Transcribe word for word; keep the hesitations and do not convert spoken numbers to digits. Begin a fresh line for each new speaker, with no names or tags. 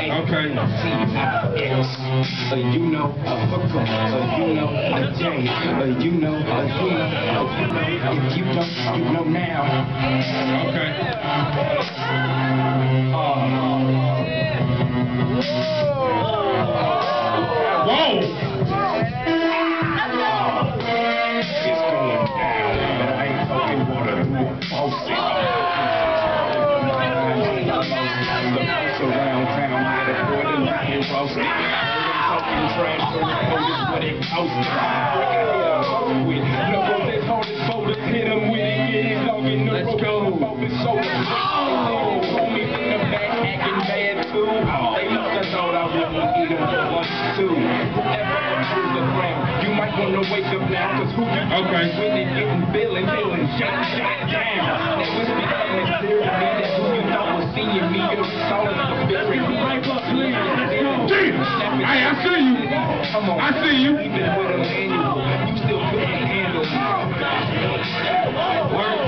Okay.
C I X. Uh, you know, a hooker. Uh, you know, a J. Uh, you know, uh, you know, uh, you know. If you don't, you know now.
Okay.
Uh,
Whoa!
It's going down, but I ain't talking water. Post it. Around town, get a boy and rock and roast it. Talking trash, so the police what they posted. With no one they hold his boulders, hit him with it, get his dog in the road, on his shoulder. Homie in the back, acting bad too. They must have thought I wouldn't eat him for one, two. Whoever approved the ground, you might want to wake up now, cause who you
okay.
when they getting billing, billing, shut, shut down. Now it's becoming clear to me that who you thought was seeing me, you're solid to bury me.
Hey, I see you.
Come on.
I see you.
Even with a manual, you still couldn't handle me. Word.